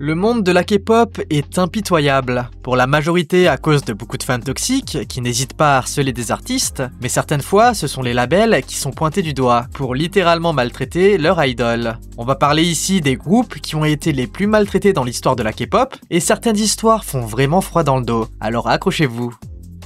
Le monde de la K-pop est impitoyable, pour la majorité à cause de beaucoup de fans toxiques qui n'hésitent pas à harceler des artistes, mais certaines fois ce sont les labels qui sont pointés du doigt pour littéralement maltraiter leur idol. On va parler ici des groupes qui ont été les plus maltraités dans l'histoire de la K-pop, et certaines histoires font vraiment froid dans le dos, alors accrochez-vous.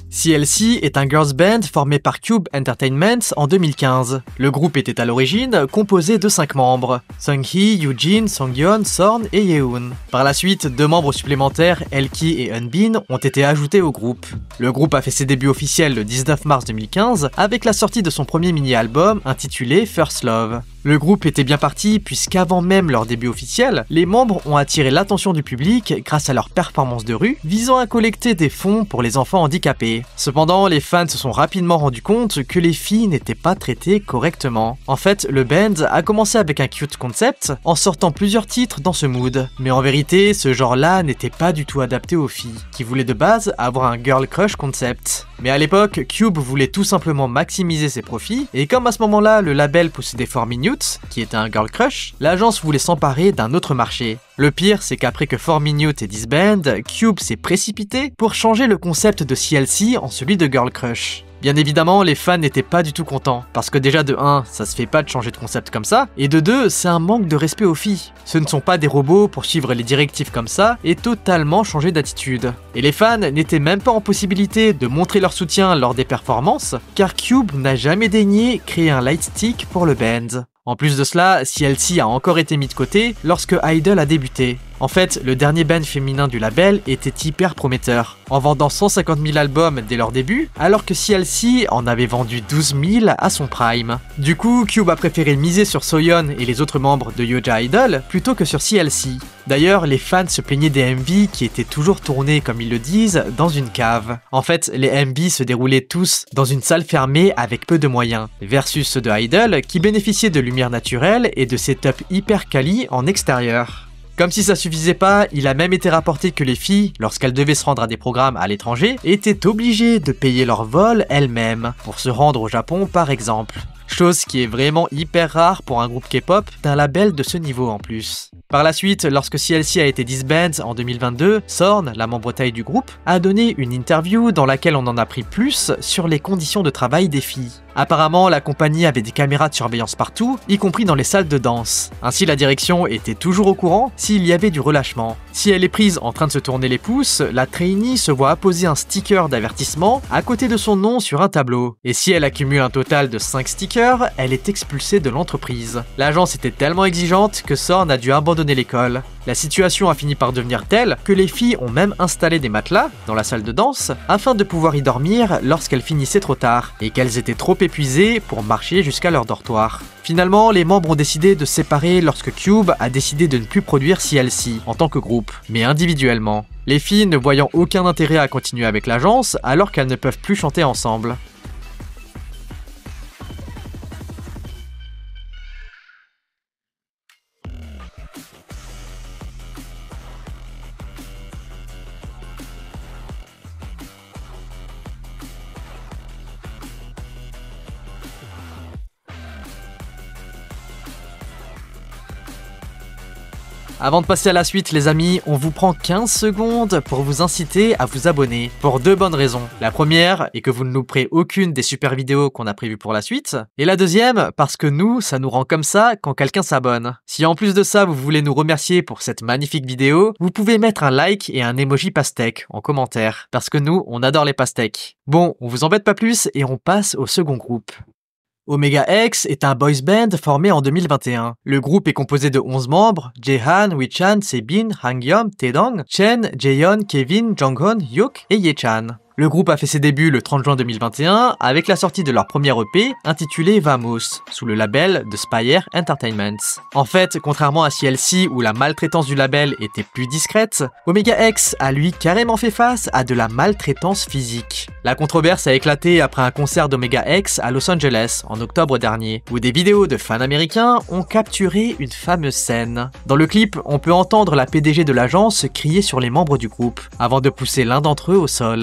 CLC est un girls band formé par Cube Entertainment en 2015. Le groupe était à l'origine composé de 5 membres, Sunghee, Eugene, Songyeon, Sorn et Yeon. Par la suite, 2 membres supplémentaires, Elki et Eunbin, ont été ajoutés au groupe. Le groupe a fait ses débuts officiels le 19 mars 2015 avec la sortie de son premier mini-album intitulé First Love. Le groupe était bien parti puisqu'avant même leur début officiel, les membres ont attiré l'attention du public grâce à leur performance de rue visant à collecter des fonds pour les enfants handicapés. Cependant, les fans se sont rapidement rendus compte que les filles n'étaient pas traitées correctement. En fait, le band a commencé avec un cute concept en sortant plusieurs titres dans ce mood. Mais en vérité, ce genre-là n'était pas du tout adapté aux filles, qui voulaient de base avoir un girl crush concept. Mais à l'époque, Cube voulait tout simplement maximiser ses profits, et comme à ce moment-là, le label possédait 4 Minutes, qui était un girl crush, l'agence voulait s'emparer d'un autre marché. Le pire, c'est qu'après que 4 Minutes est disband, Cube s'est précipité pour changer le concept de CLC en celui de girl crush. Bien évidemment, les fans n'étaient pas du tout contents, parce que déjà de 1, ça se fait pas de changer de concept comme ça, et de 2, c'est un manque de respect aux filles. Ce ne sont pas des robots pour suivre les directives comme ça et totalement changer d'attitude. Et les fans n'étaient même pas en possibilité de montrer leur soutien lors des performances, car Cube n'a jamais daigné créer un lightstick pour le band. En plus de cela, CLC a encore été mis de côté lorsque Idol a débuté. En fait, le dernier band féminin du label était hyper prometteur, en vendant 150 000 albums dès leur début, alors que CLC en avait vendu 12 000 à son prime. Du coup, Cube a préféré miser sur Soyeon et les autres membres de Yoja Idol plutôt que sur CLC. D'ailleurs, les fans se plaignaient des MV qui étaient toujours tournés, comme ils le disent, dans une cave. En fait, les MV se déroulaient tous dans une salle fermée avec peu de moyens, versus ceux de Idol qui bénéficiaient de lumière naturelle et de setup hyper quali en extérieur. Comme si ça suffisait pas, il a même été rapporté que les filles, lorsqu'elles devaient se rendre à des programmes à l'étranger, étaient obligées de payer leur vol elles-mêmes, pour se rendre au Japon par exemple. Chose qui est vraiment hyper rare pour un groupe K-pop d'un label de ce niveau en plus. Par la suite, lorsque CLC a été disband en 2022, Sorn, la membre taille du groupe, a donné une interview dans laquelle on en a appris plus sur les conditions de travail des filles. Apparemment, la compagnie avait des caméras de surveillance partout, y compris dans les salles de danse. Ainsi, la direction était toujours au courant s'il y avait du relâchement. Si elle est prise en train de se tourner les pouces, la trainee se voit apposer un sticker d'avertissement à côté de son nom sur un tableau. Et si elle accumule un total de 5 stickers, elle est expulsée de l'entreprise. L'agence était tellement exigeante que Sorn a dû abandonner l'école. La situation a fini par devenir telle que les filles ont même installé des matelas dans la salle de danse afin de pouvoir y dormir lorsqu'elles finissaient trop tard et qu'elles étaient trop épuisées pour marcher jusqu'à leur dortoir. Finalement, les membres ont décidé de se séparer lorsque Cube a décidé de ne plus produire CLC en tant que groupe, mais individuellement. Les filles ne voyant aucun intérêt à continuer avec l'agence alors qu'elles ne peuvent plus chanter ensemble. Avant de passer à la suite les amis, on vous prend 15 secondes pour vous inciter à vous abonner, pour 2 bonnes raisons. La première est que vous ne louperez aucune des super vidéos qu'on a prévues pour la suite, et la deuxième parce que nous, ça nous rend comme ça quand quelqu'un s'abonne. Si en plus de ça vous voulez nous remercier pour cette magnifique vidéo, vous pouvez mettre un like et un emoji pastèque en commentaire, parce que nous, on adore les pastèques. Bon, on vous embête pas plus et on passe au second groupe. Omega X est un boys band formé en 2021. Le groupe est composé de 11 membres, Jaehan, Wichan, Sebin, Hangyum, Taedong, Chen, Jaeyeon, Kevin, Jonghyun, Hyuk et Yechan. Le groupe a fait ses débuts le 30 juin 2021 avec la sortie de leur premier EP intitulé Vamos, sous le label de Spire Entertainment. En fait, contrairement à CLC où la maltraitance du label était plus discrète, Omega X a lui carrément fait face à de la maltraitance physique. La controverse a éclaté après un concert d'Omega X à Los Angeles en octobre dernier, où des vidéos de fans américains ont capturé une fameuse scène. Dans le clip, on peut entendre la PDG de l'agence crier sur les membres du groupe, avant de pousser l'un d'entre eux au sol. Face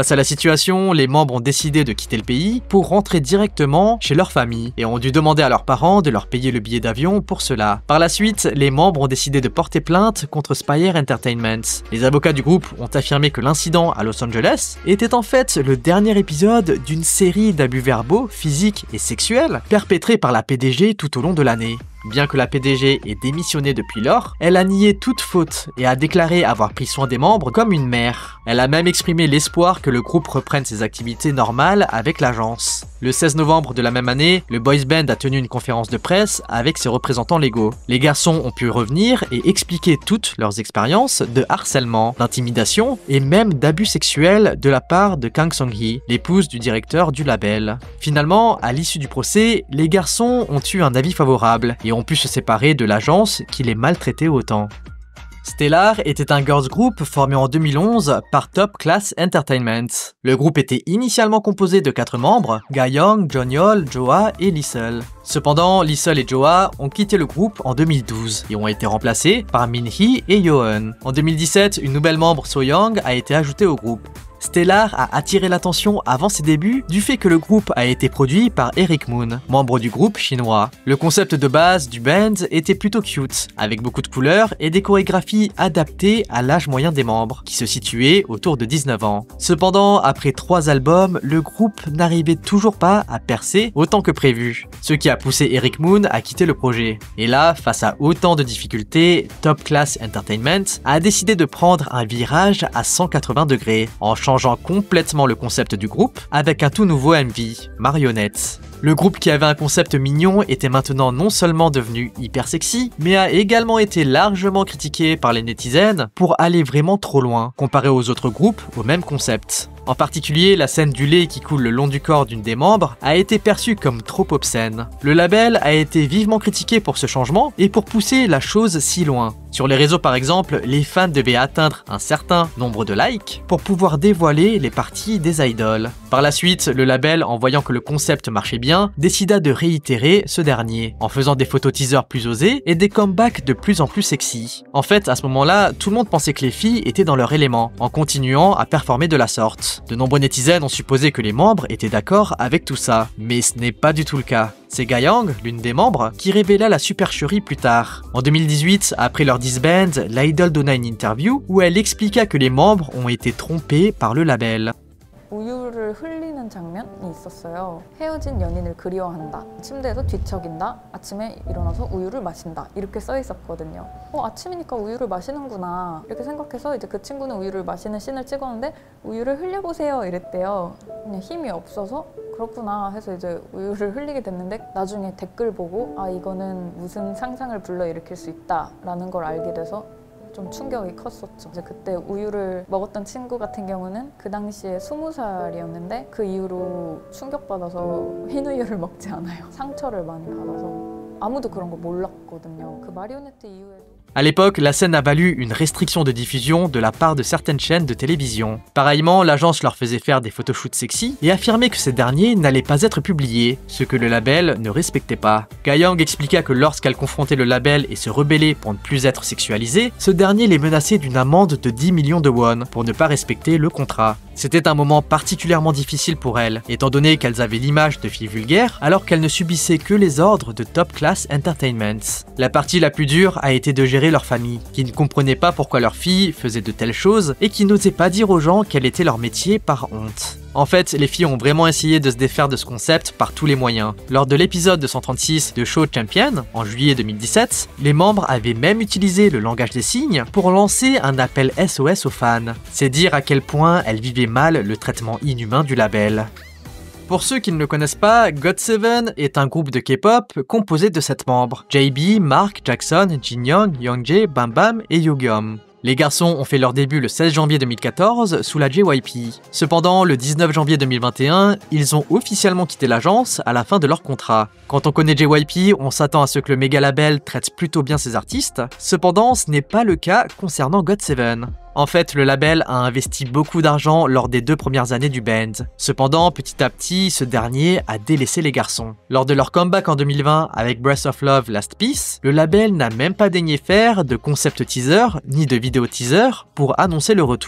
Face à la situation, les membres ont décidé de quitter le pays pour rentrer directement chez leur famille et ont dû demander à leurs parents de leur payer le billet d'avion pour cela. Par la suite, les membres ont décidé de porter plainte contre Spire Entertainment. Les avocats du groupe ont affirmé que l'incident à Los Angeles était en fait le dernier épisode d'une série d'abus verbaux, physiques et sexuels perpétrés par la PDG tout au long de l'année. Bien que la PDG ait démissionné depuis lors, elle a nié toute faute et a déclaré avoir pris soin des membres comme une mère. Elle a même exprimé l'espoir que le groupe reprenne ses activités normales avec l'agence. Le 16 novembre de la même année, le boys band a tenu une conférence de presse avec ses représentants légaux. Les garçons ont pu revenir et expliquer toutes leurs expériences de harcèlement, d'intimidation et même d'abus sexuels de la part de Kang Song-hee, l'épouse du directeur du label. Finalement, à l'issue du procès, les garçons ont eu un avis favorable et ont pu se séparer de l'agence qui les maltraitait autant. Stellar était un girls group formé en 2011 par Top Class Entertainment. Le groupe était initialement composé de 4 membres, Ga-young, Jeonyeol, Joa et Lee-seul. Cependant, Lee-seul et Joa ont quitté le groupe en 2012 et ont été remplacés par Min-hee et Yoon. En 2017, une nouvelle membre, So-young, a été ajoutée au groupe. Stellar a attiré l'attention avant ses débuts du fait que le groupe a été produit par Eric Moon, membre du groupe chinois. Le concept de base du band était plutôt cute, avec beaucoup de couleurs et des chorégraphies adaptées à l'âge moyen des membres, qui se situait autour de 19 ans. Cependant, après 3 albums, le groupe n'arrivait toujours pas à percer autant que prévu, ce qui a poussé Eric Moon à quitter le projet. Et là, face à autant de difficultés, Top Class Entertainment a décidé de prendre un virage à 180 degrés, en changeant complètement le concept du groupe avec un tout nouveau MV, Marionnette. Le groupe qui avait un concept mignon était maintenant non seulement devenu hyper sexy, mais a également été largement critiqué par les netizens pour aller vraiment trop loin, comparé aux autres groupes au même concept. En particulier, la scène du lait qui coule le long du corps d'une des membres a été perçue comme trop obscène. Le label a été vivement critiqué pour ce changement et pour pousser la chose si loin. Sur les réseaux par exemple, les fans devaient atteindre un certain nombre de likes pour pouvoir dévoiler les parties des idoles. Par la suite, le label, en voyant que le concept marchait bien, décida de réitérer ce dernier, en faisant des photos teasers plus osées et des comebacks de plus en plus sexy. En fait, à ce moment-là, tout le monde pensait que les filles étaient dans leur élément, en continuant à performer de la sorte. De nombreux netizens ont supposé que les membres étaient d'accord avec tout ça, mais ce n'est pas du tout le cas. C'est Ga-young, l'une des membres, qui révéla la supercherie plus tard. En 2018, après leur disband, l'idol donna une interview où elle expliqua que les membres ont été trompés par le label. 우유를 흘리는 장면이 있었어요. 헤어진 연인을 그리워한다. 침대에서 뒤척인다. 아침에 일어나서 우유를 마신다. 이렇게 써 있었거든요. 아침이니까 우유를 마시는구나. 이렇게 생각해서 이제 그 친구는 우유를 마시는 씬을 찍었는데 우유를 흘려보세요 이랬대요. 그냥 힘이 없어서 그렇구나 해서 이제 우유를 흘리게 됐는데 나중에 댓글 보고 아 이거는 무슨 상상을 불러일으킬 수 있다라는 걸 알게 돼서 좀 충격이 컸었죠. 이제 그때 우유를 먹었던 친구 같은 경우는 그 당시에 20살이었는데 그 이후로 충격받아서 흰 우유를 먹지 않아요. 상처를 많이 받아서 아무도 그런 거 몰랐거든요. 그 마리오네트 이후에도 À l'époque, la scène a valu une restriction de diffusion de la part de certaines chaînes de télévision. Pareillement, l'agence leur faisait faire des photoshoots sexy et affirmait que ces derniers n'allaient pas être publiés, ce que le label ne respectait pas. Ga-young expliqua que lorsqu'elle confrontait le label et se rebellait pour ne plus être sexualisée, ce dernier les menaçait d'une amende de 10 millions de won pour ne pas respecter le contrat. C'était un moment particulièrement difficile pour elles, étant donné qu'elles avaient l'image de filles vulgaires alors qu'elles ne subissaient que les ordres de Top Class Entertainment. La partie la plus dure a été de gérer leur famille, qui ne comprenaient pas pourquoi leur fille faisait de telles choses et qui n'osaient pas dire aux gens quel était leur métier par honte. En fait, les filles ont vraiment essayé de se défaire de ce concept par tous les moyens. Lors de l'épisode 236 de Show Champion, en juillet 2017, les membres avaient même utilisé le langage des signes pour lancer un appel SOS aux fans. C'est dire à quel point elles vivaient mal le traitement inhumain du label. Pour ceux qui ne le connaissent pas, GOT7 est un groupe de K-pop composé de 7 membres, JB, Mark, Jackson, Jinyoung, Youngjae, Bam Bam et Yoogyeom. Les garçons ont fait leur début le 16 janvier 2014 sous la JYP. Cependant, le 19 janvier 2021, ils ont officiellement quitté l'agence à la fin de leur contrat. Quand on connaît JYP, on s'attend à ce que le méga label traite plutôt bien ses artistes. Cependant, ce n'est pas le cas concernant GOT7. En fait, le label a investi beaucoup d'argent lors des 2 premières années du band. Cependant, petit à petit, ce dernier a délaissé les garçons. Lors de leur comeback en 2020 avec Breath of Love Last Piece, le label n'a même pas daigné faire de concept teaser ni de vidéo teaser pour annoncer le retour.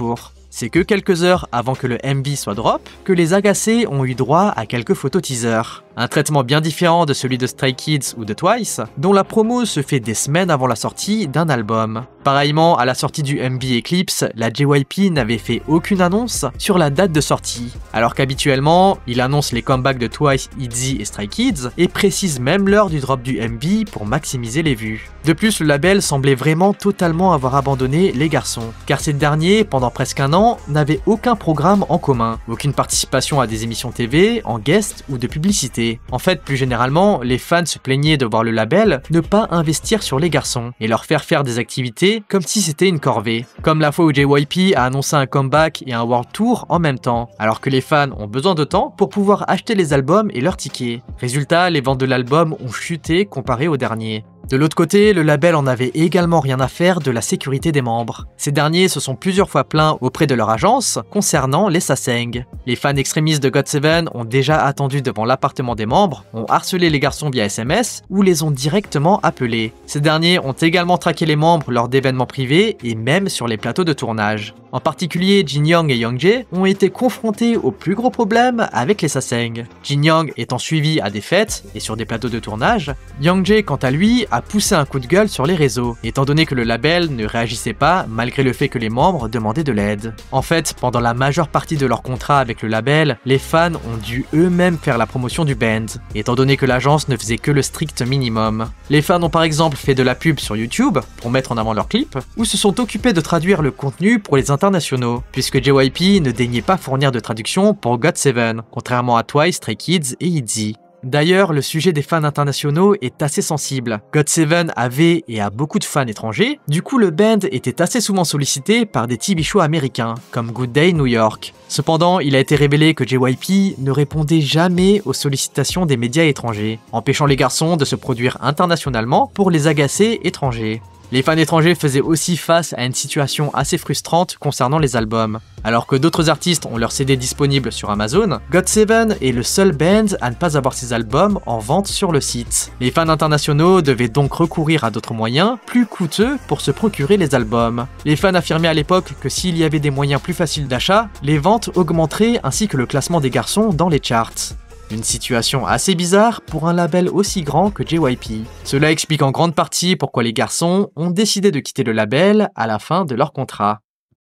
C'est que quelques heures avant que le MV soit drop, que les agacés ont eu droit à quelques photos teasers. Un traitement bien différent de celui de Stray Kids ou de Twice, dont la promo se fait des semaines avant la sortie d'un album. Pareillement, à la sortie du MV Eclipse, la JYP n'avait fait aucune annonce sur la date de sortie, alors qu'habituellement, il annonce les comebacks de Twice, ITZY et Stray Kids, et précise même l'heure du drop du MV pour maximiser les vues. De plus, le label semblait vraiment totalement avoir abandonné les garçons, car ces derniers, pendant presque un an, n'avaient aucun programme en commun, aucune participation à des émissions TV, en guest ou de publicité. En fait, plus généralement, les fans se plaignaient de voir le label ne pas investir sur les garçons, et leur faire des activités comme si c'était une corvée. Comme la fois où JYP a annoncé un comeback et un world tour en même temps, alors que les fans ont besoin de temps pour pouvoir acheter les albums et leurs tickets. Résultat, les ventes de l'album ont chuté comparé au dernier. De l'autre côté, le label en avait également rien à faire de la sécurité des membres. Ces derniers se sont plusieurs fois plaints auprès de leur agence concernant les sasaeng. Les fans extrémistes de GOT7 ont déjà attendu devant l'appartement des membres, ont harcelé les garçons via SMS ou les ont directement appelés. Ces derniers ont également traqué les membres lors d'événements privés et même sur les plateaux de tournage. En particulier, Jin Young et Young Jae ont été confrontés aux plus gros problèmes avec les sasaeng. Jin Young étant suivi à des fêtes et sur des plateaux de tournage, Young Jae quant à lui a poussé un coup de gueule sur les réseaux, étant donné que le label ne réagissait pas malgré le fait que les membres demandaient de l'aide. En fait, pendant la majeure partie de leur contrat avec le label, les fans ont dû eux-mêmes faire la promotion du band, étant donné que l'agence ne faisait que le strict minimum. Les fans ont par exemple fait de la pub sur YouTube pour mettre en avant leurs clips, ou se sont occupés de traduire le contenu pour les internationaux, puisque JYP ne daignait pas fournir de traduction pour GOT7, contrairement à Twice, Stray Kids et ITZY. D'ailleurs, le sujet des fans internationaux est assez sensible. GOT7 avait et a beaucoup de fans étrangers, du coup le band était assez souvent sollicité par des TV shows américains, comme Good Day New York. Cependant, il a été révélé que JYP ne répondait jamais aux sollicitations des médias étrangers, empêchant les garçons de se produire internationalement pour les agacés étrangers. Les fans étrangers faisaient aussi face à une situation assez frustrante concernant les albums. Alors que d'autres artistes ont leurs CD disponibles sur Amazon, GOT7 est le seul band à ne pas avoir ses albums en vente sur le site. Les fans internationaux devaient donc recourir à d'autres moyens plus coûteux pour se procurer les albums. Les fans affirmaient à l'époque que s'il y avait des moyens plus faciles d'achat, les ventes augmenteraient ainsi que le classement des garçons dans les charts. Une situation assez bizarre pour un label aussi grand que JYP. Cela explique en grande partie pourquoi les garçons ont décidé de quitter le label à la fin de leur contrat.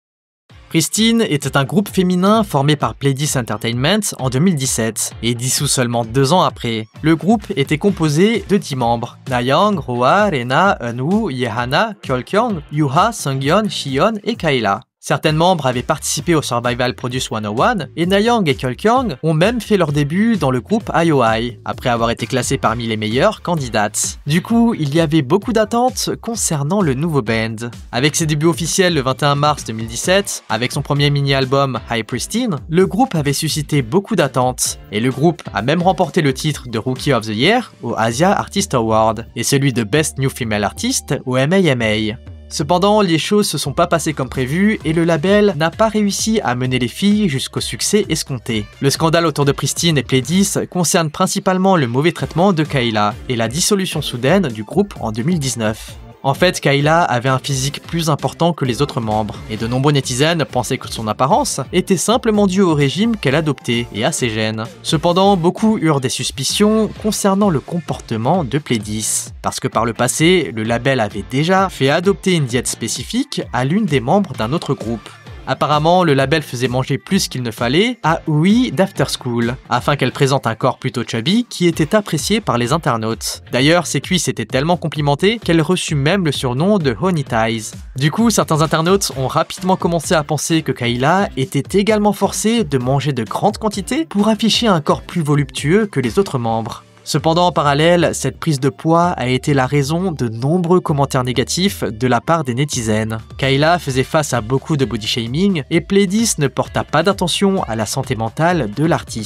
Pristin était un groupe féminin formé par Pledis Entertainment en 2017 et dissous seulement 2 ans après. Le groupe était composé de 10 membres: Nayoung, Roa, Rena, Eunwoo, Yehana, Kyeolkyung, Yuha, Seungyeon, Shion et Kayla. Certains membres avaient participé au Survival Produce 101 et Nayoung et Kyeolkyung ont même fait leur début dans le groupe IOI, après avoir été classés parmi les meilleures candidates. Du coup, il y avait beaucoup d'attentes concernant le nouveau band. Avec ses débuts officiels le 21 mars 2017, avec son premier mini-album Hi Pristin, le groupe avait suscité beaucoup d'attentes, et le groupe a même remporté le titre de Rookie of the Year au Asia Artist Award, et celui de Best New Female Artist au MAMA. Cependant, les choses se sont pas passées comme prévu et le label n'a pas réussi à mener les filles jusqu'au succès escompté. Le scandale autour de Pristin et Pledis concerne principalement le mauvais traitement de Kayla et la dissolution soudaine du groupe en 2019. En fait, Kayla avait un physique plus important que les autres membres, et de nombreux netizens pensaient que son apparence était simplement due au régime qu'elle adoptait et à ses gènes. Cependant, beaucoup eurent des suspicions concernant le comportement de Pledis, parce que par le passé, le label avait déjà fait adopter une diète spécifique à l'une des membres d'un autre groupe. Apparemment, le label faisait manger plus qu'il ne fallait à Ui d'After School, afin qu'elle présente un corps plutôt chubby qui était apprécié par les internautes. D'ailleurs, ses cuisses étaient tellement complimentées qu'elle reçut même le surnom de Honey Thighs. Du coup, certains internautes ont rapidement commencé à penser que Kayla était également forcée de manger de grandes quantités pour afficher un corps plus voluptueux que les autres membres. Cependant, en parallèle, cette prise de poids a été la raison de nombreux commentaires négatifs de la part des netizens. Kayla faisait face à beaucoup de body shaming et Pledis ne porta pas d'attention à la santé mentale de l'artiste.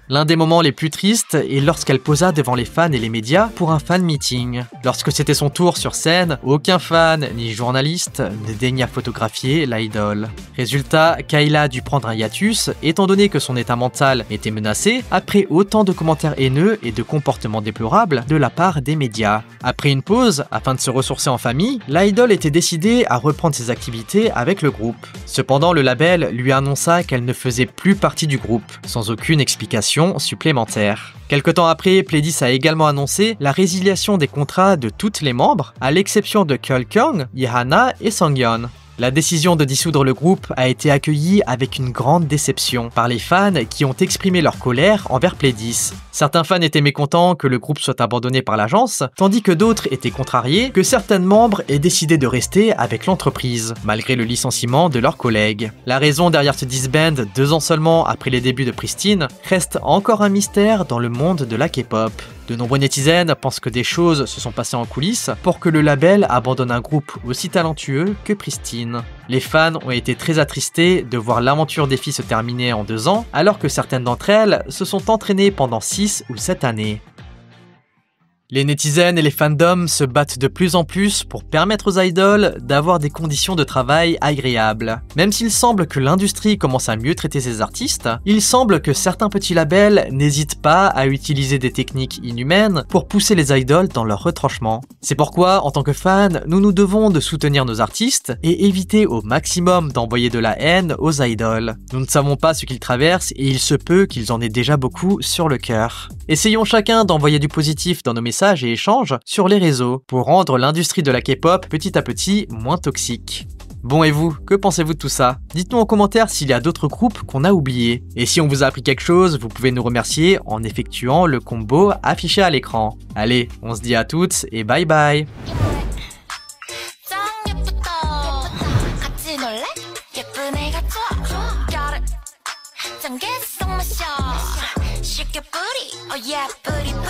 L'un des moments les plus tristes est lorsqu'elle posa devant les fans et les médias pour un fan meeting. Lorsque c'était son tour sur scène, aucun fan ni journaliste ne daigna photographier l'idole. Résultat, Kayla dut prendre un hiatus, étant donné que son état mental était menacé, après autant de commentaires haineux et de comportements déplorables de la part des médias. Après une pause, afin de se ressourcer en famille, l'idole était décidée à reprendre ses activités avec le groupe. Cependant, le label lui annonça qu'elle ne faisait plus partie du groupe, sans aucune explication supplémentaire. Quelque temps après, Pledis a également annoncé la résiliation des contrats de toutes les membres, à l'exception de Kyung, Ihana et Songyeon. La décision de dissoudre le groupe a été accueillie avec une grande déception par les fans qui ont exprimé leur colère envers Pledis. Certains fans étaient mécontents que le groupe soit abandonné par l'agence, tandis que d'autres étaient contrariés que certains membres aient décidé de rester avec l'entreprise, malgré le licenciement de leurs collègues. La raison derrière ce disband, 2 ans seulement après les débuts de Pristin, reste encore un mystère dans le monde de la K-pop. De nombreux netizens pensent que des choses se sont passées en coulisses pour que le label abandonne un groupe aussi talentueux que Pristin. Les fans ont été très attristés de voir l'aventure des filles se terminer en 2 ans, alors que certaines d'entre elles se sont entraînées pendant 6 ou 7 années. Les netizens et les fandoms se battent de plus en plus pour permettre aux idoles d'avoir des conditions de travail agréables. Même s'il semble que l'industrie commence à mieux traiter ses artistes, il semble que certains petits labels n'hésitent pas à utiliser des techniques inhumaines pour pousser les idoles dans leur retranchement. C'est pourquoi, en tant que fans, nous nous devons de soutenir nos artistes et éviter au maximum d'envoyer de la haine aux idoles. Nous ne savons pas ce qu'ils traversent et il se peut qu'ils en aient déjà beaucoup sur le cœur. Essayons chacun d'envoyer du positif dans nos messages et échanges sur les réseaux pour rendre l'industrie de la K-pop petit à petit moins toxique. Bon, et vous, que pensez-vous de tout ça? Dites-nous en commentaire s'il y a d'autres groupes qu'on a oubliés. Et si on vous a appris quelque chose, vous pouvez nous remercier en effectuant le combo affiché à l'écran. Allez, on se dit à toutes et bye bye. 쉽게 뿌리, oh yeah, 뿌리